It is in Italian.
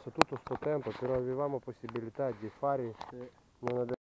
tutto sto tempo, però avevamo possibilità di fare, non